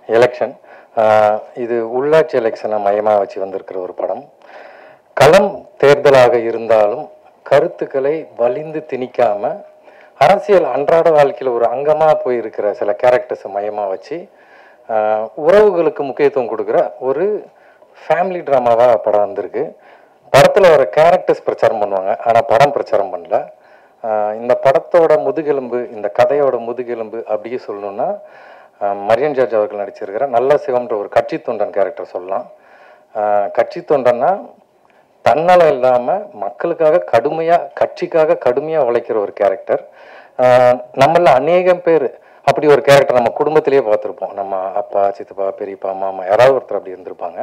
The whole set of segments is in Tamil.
எலெக்ஷன். இது உள்ளாட்சி எலெக்ஷனை மையமாக வச்சு வந்திருக்கிற ஒரு படம். களம் தேர்தலாக இருந்தாலும் கருத்துக்களை வலிந்து திணிக்காம அரசியல் அன்றாட வாழ்க்கையில் ஒரு அங்கமாக போயிருக்கிற சில கேரக்டர்ஸை மையமாக வச்சு உறவுகளுக்கு முக்கியத்துவம் கொடுக்குற ஒரு ஃபேமிலி ட்ராமாவாக படம் வந்திருக்கு. படத்தில் வர கேரக்டர்ஸ் பிரச்சாரம் பண்ணுவாங்க, ஆனால் படம் பிரச்சாரம் பண்ணல. இந்த படத்தோட முதுகெலும்பு, இந்த கதையோட முதுகெலும்பு அப்படியே சொல்லணும்னா மரியன் ஜார்ஜ் அவர்கள் நடிச்சிருக்கிற நல்ல சிவம்ன்ற ஒரு கட்சி தொண்டன் கேரக்டர் சொல்லலாம். கட்சி தொண்டன்னா தன்னலம் இல்லாமல் மக்களுக்காக கடுமையாக, கட்சிக்காக கடுமையாக உழைக்கிற ஒரு கேரக்டர். நம்மள அநேகம் பேர் அப்படி ஒரு கேரக்டர் நம்ம குடும்பத்திலேயே பார்த்துருப்போம். நம்ம அப்பா, சித்தப்பா, பெரியப்பா, மாமா யாராவது ஒருத்தர் அப்படி இருந்திருப்பாங்க.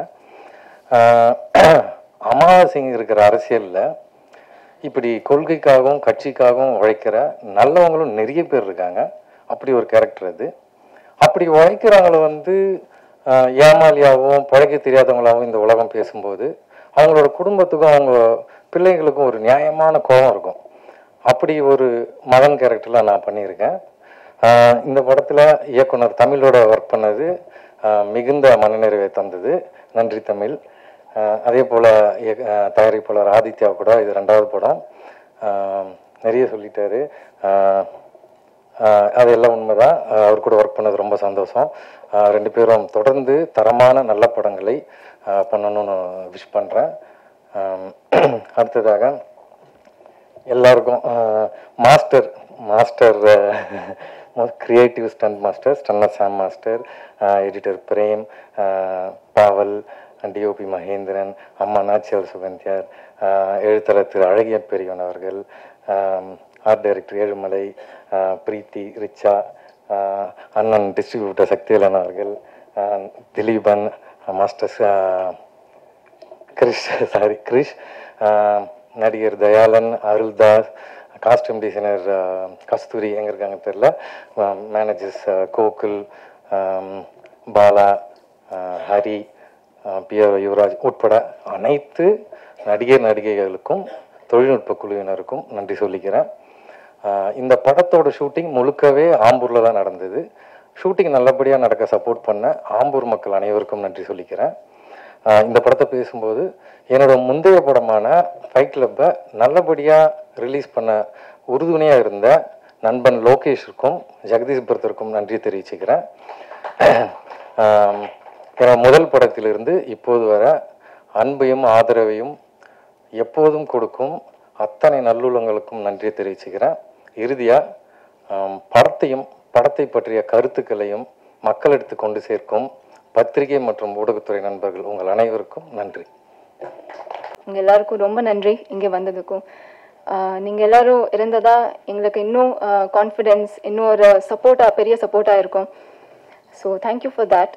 அமாவாசைங்க இருக்கிற அரசியலில் இப்படி கொள்கைக்காகவும் கட்சிக்காகவும் உழைக்கிற நல்லவங்களும் நிறைய பேர் இருக்காங்க. அப்படி ஒரு கேரக்டர் அது. அப்படி உழைக்கிறவங்கள ஏமாலியாகவும் பழைக்க தெரியாதவங்களாகவும் இந்த உலகம் பேசும்போது அவங்களோட குடும்பத்துக்கும் அவங்க பிள்ளைங்களுக்கும் ஒரு நியாயமான கோபம் இருக்கும். அப்படி ஒரு மகன் கேரக்டரில் நான் பண்ணியிருக்கேன். இந்த படத்தில் இயக்குனர் தமிழோட ஒர்க் பண்ணது மிகுந்த மனநிறைவை தந்தது. நன்றி தமிழ். அதே போல் தயாரிப்பாளர் ஆதித்யா கூட இது 2வது படம். நிறைய சொல்லிட்டாரு, அதெல்லாம் உண்மைதான். அவர் கூட ஒர்க் பண்ணது ரொம்ப சந்தோஷம். 2 பேரும் தொடர்ந்து தரமான நல்ல படங்களை பண்ணணும்னு விஷ் பண்ணுறேன். அடுத்ததாக எல்லாருக்கும் master creative stunt master stunner Sam master, editor Prem, Pavel, DOP Mahendran, அம்மா நாச்சியால் சுகந்தியார், எழுத்தாளர் திரு அழகிய பெரியவன் அவர்கள், ஆர்ட் டைரக்டர் ஏழுமலை, பிரீத்தி, ரிச்சா, அண்ணன் டிஸ்ட்ரிபியூட்டர் சக்திவேலன் அவர்கள், திலீபன், மாஸ்டர் கிரிஷ், நடிகர் தயாளன், அருள்தாஸ், காஸ்டியூம் டிசைனர் கஸ்தூரி எங்கே இருக்காங்க தெரியல, மேனேஜர்ஸ் கோகுல், பாலா, ஹரி, பிஆர் யுவராஜ் உட்பட அனைத்து நடிகைகளுக்கும் தொழில்நுட்ப குழுவினருக்கும் நன்றி சொல்லிக்கிறேன். இந்த படத்தோட ஷூட்டிங் முழுக்கவே ஆம்பூரில் தான் நடந்தது. ஷூட்டிங் நல்லபடியாக நடக்க சப்போர்ட் பண்ண ஆம்பூர் மக்கள் அனைவருக்கும் நன்றி சொல்லிக்கிறேன். இந்த படத்தை பேசும்போது என்னோட முந்தைய படமான ஃபைட் கிளப்பை நல்லபடியாக ரிலீஸ் பண்ண உறுதுணையாக இருந்த நண்பன் லோகேஷுக்கும் ஜெகதீஷ் பரதருக்கும் நன்றி தெரிவிச்சுக்கிறேன். முதல் படத்திலிருந்து இப்போது வர அன்பையும் ஆதரவையும் எப்போதும் கொடுக்கும் அத்தனை நல்லுள்ளங்களுக்கும் நன்றி தெரிவிச்சுக்கிறேன். இறுதியாக படத்தை பற்றிய கருத்துக்களையும் மக்களிடத்து கொண்டு சேர்க்கும் பத்திரிகை மற்றும் ஊடகத்துறை நண்பர்கள் உங்கள் அனைவருக்கும் நன்றி. உங்கள் எல்லாருக்கும் ரொம்ப நன்றி இங்கே வந்ததுக்கும். நீங்கள் எல்லாரும் இருந்ததா எங்களுக்கு இன்னும் கான்ஃபிடென்ஸ், இன்னும் ஒரு சப்போர்ட்டாக, பெரிய சப்போர்ட்டாக இருக்கும். So thank you for that.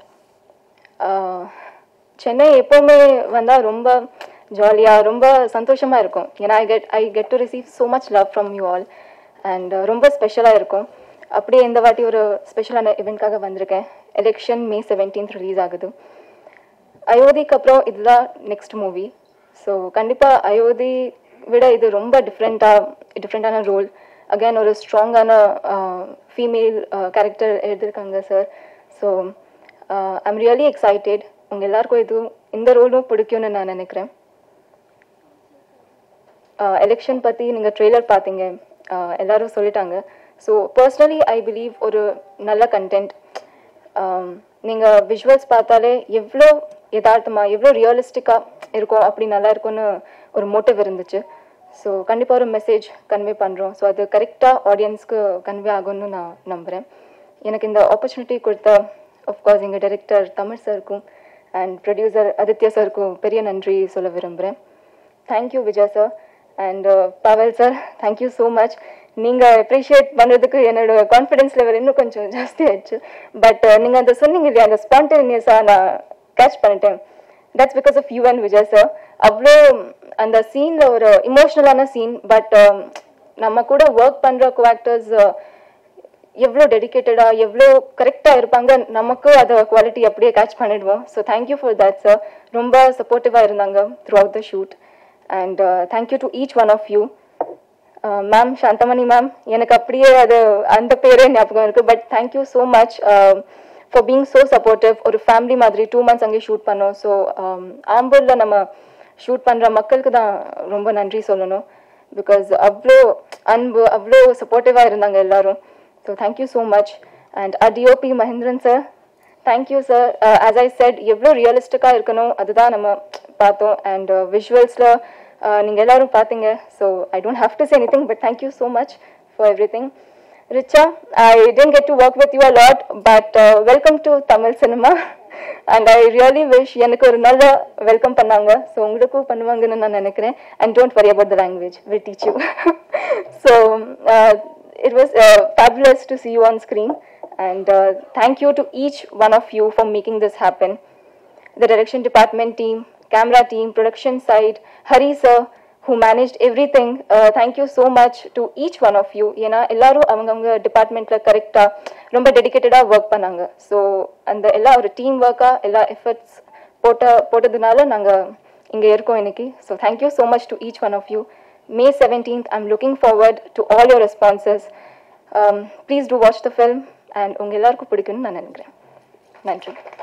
Chennai எப்போவுமே வந்தால் ரொம்ப ஜாலியாக, ரொம்ப சந்தோஷமாக இருக்கும். ஏன்னா I get to receive so much love from you all and ரொம்ப ஸ்பெஷலாக இருக்கும். அப்படியே இந்த வாட்டி ஒரு ஸ்பெஷலான இவெண்ட்காக வந்திருக்கேன். எலெக்ஷன் May 17 ரிலீஸ் ஆகுது. அயோத்திக்கு அப்புறம் இதுதான் நெக்ஸ்ட் மூவி. ஸோ கண்டிப்பாக அயோத்தி விட இது ரொம்ப டிஃப்ரெண்ட்டான ரோல். அகைன் ஒரு ஸ்ட்ராங்கான ஃபீமேல் கேரக்டர் எழுதியிருக்காங்க sir. So I'm really excited. உங்கள் எல்லாருக்கும் இந்த ரோலும் பிடிக்கும்னு நான் நினைக்கிறேன். எலெக்ஷன் பற்றி நீங்கள் ட்ரெய்லர் பார்த்தீங்க, எல்லோரும் சொல்லிட்டாங்க. ஸோ பர்சனலி ஐ பிலீவ் ஒரு நல்ல கண்டென்ட். நீங்கள் விஷுவல்ஸ் பார்த்தாலே எவ்வளோ யதார்த்தமாக, எவ்வளோ ரியலிஸ்டிக்காக இருக்கும், அப்படி நல்லா இருக்கும்னு ஒரு மோட்டிவ் இருந்துச்சு. ஸோ கண்டிப்பாக ஒரு மெசேஜ் கன்வே பண்ணுறோம். ஸோ அது கரெக்டாக ஆடியன்ஸ்க்கு கன்வே ஆகும்னு நான் நம்புகிறேன். எனக்கு இந்த ஆப்பர்ச்சுனிட்டி கொடுத்த ஆஃப்கோர்ஸ் எங்கள் டைரக்டர் தமிழ் சாருக்கும் அண்ட் ப்ரொடியூசர் ஆதித்யா சாருக்கும் பெரிய நன்றி சொல்ல விரும்புகிறேன். Thank you Vijay sir and Pavel sir, thank you so much. நீங்கள் அப்ரிஷியேட் பண்ணுறதுக்கு என்னோட கான்ஃபிடென்ஸ் லெவல் இன்னும் கொஞ்சம் ஜாஸ்தி ஆயிடுச்சு. பட் நீங்கள் அந்த சொன்னீங்க இல்லையா, அந்த ஸ்பான்டேனியஸாக நான் கேட்ச் பண்ணிட்டேன். That's because of you and Vijay sir. அவ்வளோ அந்த சீனில் ஒரு இமோஷ்னலான சீன். பட் நம்ம கூட ஒர்க் பண்ணுற கோஆக்டர்ஸ் எவ்வளோ டெடிக்கேட்டடாக, எவ்வளோ கரெக்டாக இருப்பாங்க, நமக்கு அதை குவாலிட்டி அப்படியே கேட்ச் பண்ணிடுவோம். So thank you for that sir. ரொம்ப சப்போர்ட்டிவாக இருந்தாங்க throughout the shoot. And thank you to each one of you. Ma'am Santhamani ma'am, எனக்கு அப்படியே அது அந்த பேரே ஞாபகம் இருக்குது. But thank you so much for being so supportive. ஒரு ஃபேமிலி மாதிரி 2 months அங்கே ஷூட் பண்ணோம். ஸோ ஆம்பூரில் நம்ம ஷூட் பண்ணுற மக்களுக்கு தான் ரொம்ப நன்றி சொல்லணும். பிகாஸ் அவ்வளோ அன்பு, அவ்வளோ சப்போர்ட்டிவாக இருந்தாங்க எல்லாரும். So thank you so much. And DOP Mahendran sir, thank you sir. As I said, எவ்வளோ ரியலிஸ்டிக்காக இருக்கணும் அதுதான் நம்ம பார்த்தோம். அண்ட் விஷுவல்ஸில் நீங்கள் எல்லாரும் பார்த்தீங்க. So I don't have to say anything, but thank you so much for everything. Richa, I didn't get to work with you a lot, but welcome to Tamil cinema. And I really wish எனக்கு ஒரு நல்ல வெல்கம் பண்ணாங்க. ஸோ உங்களுக்கும் பண்ணுவாங்கன்னு நான் நினைக்கிறேன். And don't worry about the language, we'll teach you. So it was fabulous to see you on screen. And thank you to each one of you for making this happen. The direction department team, camera team, production side, Hari sir, who managed everything. Thank you so much to each one of you. ஏன்னா எல்லாரும் அவங்க டிபார்ட்மெண்ட்டில் கரெக்டாக ரொம்ப டெடிக்கேட்டடாக ஒர்க் பண்ணாங்க. ஸோ அந்த எல்லா ஒரு டீம் ஒர்க்காக எல்லா எஃபர்ட்ஸ் போட்டதுனால நாங்கள் இங்கே இருக்கோம் இன்னைக்கு. So thank you so much to each one of you. May 17th, I'm looking forward to all your responses. Please do watch the film and உங்கள் எல்லாருக்கும் பிடிக்கும்னு நான் நினைக்கிறேன். நன்றி.